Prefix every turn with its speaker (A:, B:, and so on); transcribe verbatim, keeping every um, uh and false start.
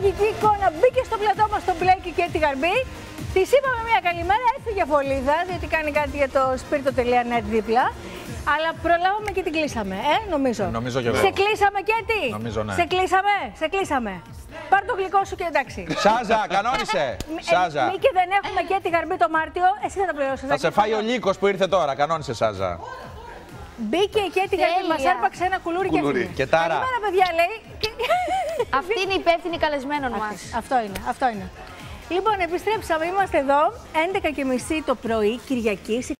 A: μαγική εικόνα μπήκε στο πλατό μας τον Μπλέκη και τη Γαρμπή. Της είπαμε μια καλημέρα, έφυγε Φωλίδα, διότι κάνει κάτι για το σπίρτο τελεία νετ δίπλα. Αλλά προλάβαμε και την κλείσαμε, ε, νομίζω.
B: Νομίζω και εγώ.
A: Σε κλείσαμε και τι.
B: Νομίζω, ναι.
A: Σε κλείσαμε, σε κλείσαμε. Πάρ' το γλυκό σου και εντάξει.
B: Σάζα, κανόνισε. Σάζα.
A: Μη και δεν έχουμε και τη Γαρμπή το Μάρτιο, εσύ θα τα πληρώσεις.
B: Θα σε φάει ο λύκος που ήρθε τώρα, κανόνισε Σάζα.
A: Μπήκε και τη Γαρμπή, μας άρπαξε ένα κουλούρι,
B: κουλούρι.
A: και
B: Και τάρα.
A: καλημέρα παιδιά λέει.
C: Αυτή είναι η υπεύθυνη καλεσμένων μας.
A: Αυτό είναι, αυτό είναι. Λοιπόν, επιστρέψαμε, είμαστε εδώ, έντεκα και μισή το πρωί, Κυριακή.